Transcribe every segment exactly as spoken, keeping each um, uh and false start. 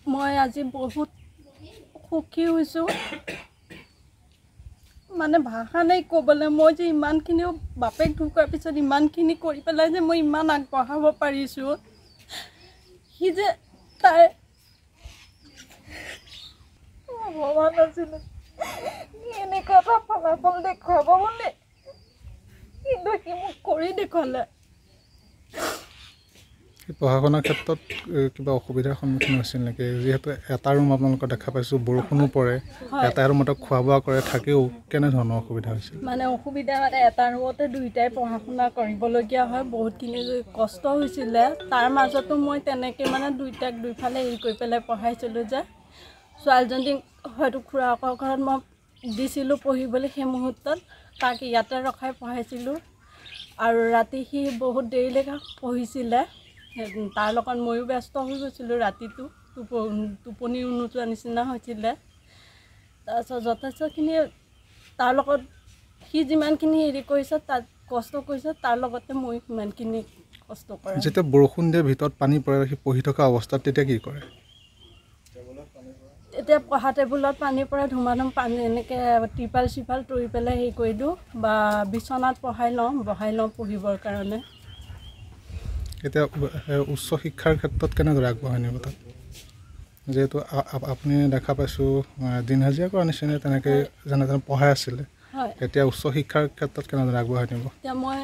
মই আজি বহুত সুখী হৈছোঁ মানে ভাষা নাই ক'বলৈ মই যে ইমানখিনি বাপেক ঢুকোৱাৰ পিছত ইমানখিনি কৰি পেলাই যে মই ইমান আগবঢ়াব পাৰিছোঁ সি যে তাই ভবা নাছিলোঁ এনেকুৱা এটা ফলাফল দেখুৱাব বুলি কিন্তু সি মোক কৰি দেখুৱালে পঢ়া শুনাৰ ক্ষেত্ৰত কিবা অসুবিধাৰ সন্মুখীন হৈছিল নেকি যিহেতু এটা ৰুম আপোনালোকৰ দেখা পাইছোঁ বৰষুণো পৰে এটা ৰুমতে খোৱা বোৱা কৰে থাকেও কেনেধৰণৰ অসুবিধা হৈছিল মানে অসুবিধা মানে এটা ৰুমতে দুইটাই পঢ়া শুনা কৰিবলগীয়া হয় বহুতখিনি কষ্ট হৈছিলে তাৰ মাজতো মই তেনেকৈ মানে দুইটাক দুইফালে হেৰি কৰি পেলাই পঢ়াইছিলোঁ যে ছোৱালীজনীক হয়তো খুৰাকৰ ঘৰত মই দিছিলোঁ পঢ়িবলৈ সেই মুহূৰ্তত তাক ইয়াতে ৰখাই পঢ়াইছিলোঁ আৰু ৰাতি সি বহুত দেৰিলৈকে পঢ়িছিলে তাৰ লগত ময়ো ব্যস্ত হৈ গৈছিলোঁ ৰাতিটো টোপনি নোযোৱা নিচিনা হৈছিলে তাৰপিছত যথেষ্টখিনি তাৰ লগত সি যিমানখিনি হেৰি কৰিছে তাত কষ্ট কৰিছে তাৰ লগতে মই সিমানখিনি কষ্ট কৰে যেতিয়া বৰষুণ দিয়ে ভিতৰত পানী পৰে সি পঢ়ি থকা অৱস্থাত তেতিয়া কি কৰে এতিয়া পঢ়া টেবুলত পানী পৰে ধুমাধুম পানী এনেকৈ টিপাল চিপাল তৰি পেলাই হেৰি কৰি দিওঁ বা বিচনাত পঢ়াই লওঁ বহাই লওঁ পঢ়িবৰ কাৰণে এতিয়া উচ্চ শিক্ষাৰ ক্ষেত্ৰত কেনেদৰে আগবঢ়াই নিব তাত যিহেতু আপুনি দেখা পাইছোঁ দিন হাজিৰা কৰা নিচিনা তেনেকৈ যেনে তেনে পঢ়াই আছিলে এতিয়া উচ্চ শিক্ষাৰ ক্ষেত্ৰত কেনেদৰে আগবঢ়াই নিব এতিয়া মই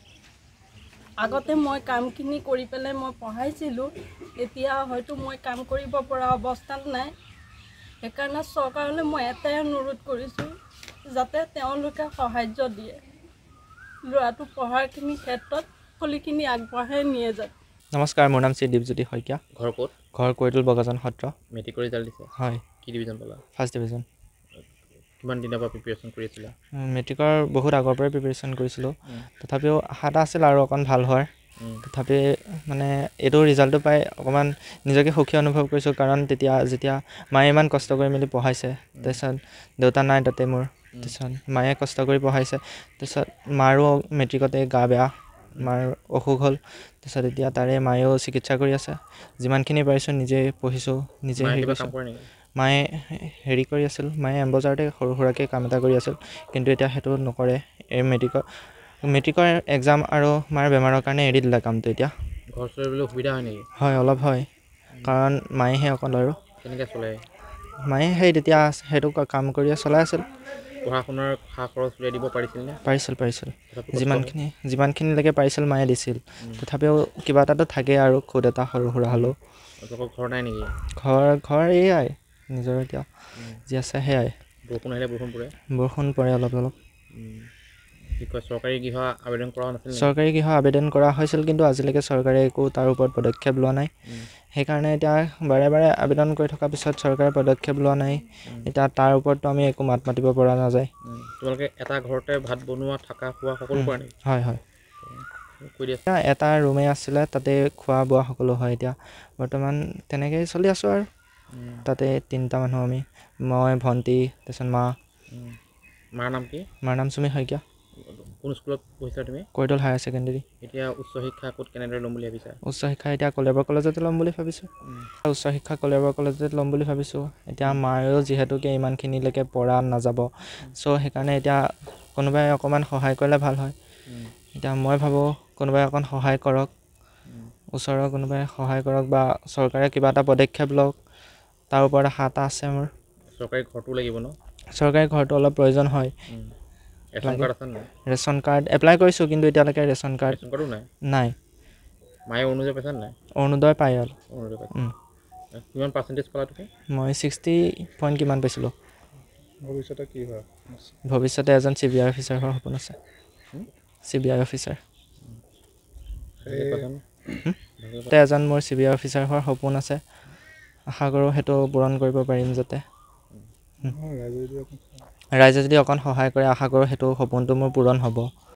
আগতে মই কামখিনি কৰি পেলাই মই পঢ়াইছিলোঁ এতিয়া হয়তো মই কাম কৰিব পৰা অৱস্থাত নাই সেইকাৰণে চৰকাৰলৈ মই এটাই অনুৰোধ কৰিছোঁ যাতে তেওঁলোকে সাহাৰ্য দিয়ে ল'ৰাটো পঢ়াৰখিনি ক্ষেত্ৰত সকলোখিনি আগবঢ়াই নিয়ে যাত নমস্কাৰ মোৰ নাম শ্ৰী দীপজ্যোতি শইকীয়া ঘৰ ক'ত ঘৰ কৈতুল বগাজন সত্ৰ মেট্ৰিকৰ ৰিজাল্ট দিছে হয় কি ডিভিজন পালা ফাৰ্ষ্ট ডিভিজন কিমান দিনৰ পৰা প্ৰিপেৰেশ্যন কৰি আছিলা মেট্ৰিকৰ বহুত আগৰ পৰাই প্ৰিপেৰেশ্যন কৰিছিলোঁ তথাপিও আশা এটা আছিল আৰু অকণ ভাল হোৱাৰ তথাপি মানে এইটো ৰিজাল্টটো পাই অকণমান নিজকে সুখী অনুভৱ কৰিছোঁ কাৰণ তেতিয়া যেতিয়া মায়ে ইমান কষ্ট কৰি মেলি পঢ়াইছে তাৰপিছত দেউতা নাই তাতে মোৰ তাৰপিছত মায়ে কষ্ট কৰি পঢ়াইছে তাৰপিছত মাৰো মেট্ৰিকতে গা বেয়া মাৰ অসুখ হ'ল তাৰপিছত এতিয়া তাৰে মায়েও চিকিৎসা কৰি আছে যিমানখিনি পাৰিছোঁ নিজে পঢ়িছোঁ নিজে হেৰি কৰিছোঁ মায়ে হেৰি কৰি আছিল মায়ে এম্বজাৰতে সৰু সুৰাকৈ কাম এটা কৰি আছিল কিন্তু এতিয়া সেইটো নকৰে এই মেট্ৰিকৰ মেট্ৰিকৰ এক্সাম আৰু মাৰ বেমাৰৰ কাৰণে এৰি দিলে কামটো এতিয়া ঘৰ চলিবলৈ সুবিধা হয় নেকি হয় অলপ হয় কাৰণ মায়েহে অকল আৰু কেনেকৈ চলে মায়ে সেই তেতিয়া সেইটো কাম কৰিয়ে চলাই আছিল পঢ়া শুনাৰ খা খৰচ উলিয়াই দিব পাৰিছিলনে পাৰিছিল পাৰিছিল যিমানখিনি যিমানখিনিলৈকে পাৰিছিল মায়ে দিছিল তথাপিও কিবা এটাতো থাকে আৰু খুদ এটা সৰু সুৰা হ'লেও ঘৰ নাই নেকি ঘৰ ঘৰ এয়াই নিজৰ এতিয়া যি আছে সেয়াই বৰষুণ আহিলে বৰষুণ পৰে বৰষুণ পৰে অলপ অলপ কি কয় চৰকাৰী গৃহ আবেদন কৰা নাছিল চৰকাৰী গৃহ আবেদন কৰা হৈছিল কিন্তু আজিলৈকে চৰকাৰে একো তাৰ ওপৰত পদক্ষেপ লোৱা নাই সেইকাৰণে এতিয়া বাৰে বাৰে আবেদন কৰি থকাৰ পিছত চৰকাৰে পদক্ষেপ লোৱা নাই এতিয়া তাৰ ওপৰতো আমি একো মাত মাতিব পৰা নাযায় তোমালোকে এটা ঘৰতে ভাত বনোৱা থকা খোৱা সকলো কৰা নেকি হয় হয় কৈ দিয়া এটা ৰুমেই আছিলে তাতে খোৱা বোৱা সকলো হয় এতিয়া বৰ্তমান তেনেকৈয়ে চলি আছোঁ আৰু তাতে তিনিটা মানুহ আমি মই ভণ্টি তাৰপিছত মা মাৰ নাম কি মাৰ নাম চুমি শইকীয়া কোন স্কুলত পঢ়িছা তুমি কৈতুল হায়াৰ ছেকেণ্ডেৰী এতিয়া উচ্চ শিক্ষা ক'ত কেনেদৰে ল'ম বুলি ভাবিছা উচ্চ শিক্ষা এতিয়া কলেবৰ কলেজতে ল'ম বুলি ভাবিছোঁ উচ্চ শিক্ষা কলেবৰ কলেজতে ল'ম বুলি ভাবিছোঁ এতিয়া মায়েও যিহেতুকে ইমানখিনিলৈকে পৰা নাযাব চ' সেইকাৰণে এতিয়া কোনোবাই অকণমান সহায় কৰিলে ভাল হয় এতিয়া মই ভাবোঁ কোনোবাই অকণ সহায় কৰক ওচৰৰ কোনোবাই সহায় কৰক বা চৰকাৰে কিবা এটা পদক্ষেপ লওক তাৰ ওপৰত আশা এটা আছে মোৰ চৰকাৰী ঘৰটো লাগিব ন চৰকাৰী ঘৰটো অলপ প্ৰয়োজন হয় ৰেচন কাৰ্ড আছে নাই ৰেচন কাৰ্ড এপ্লাই কৰিছোঁ কিন্তু এতিয়ালৈকে ৰেচন কাৰ্ড ৰেচন কাৰ্ডো নাই নাই মায়ে অৰুণোদয় পাইছা নাই অৰুণোদয় পায় আৰু অৰুণোদয় পাইছা কিমান পাৰ্চেণ্টেজ পালা তুমি মই ছিক্সটি পইণ্ট কিমান পাইছিলোঁ ভৱিষ্যতে কি হয় ভৱিষ্যতে এজন চি বি আই অফিচাৰ হোৱাৰ সপোন আছে চি বি আই অফিচাৰ তাতে এজন মোৰ চি বি আই অফিচাৰ হোৱাৰ সপোন আছে আশা কৰোঁ সেইটো পূৰণ কৰিব পাৰিম যাতে ৰাইজে যদি অকণ সহায় কৰে আশা কৰোঁ সেইটো সপোনটো মোৰ পূৰণ হ'ব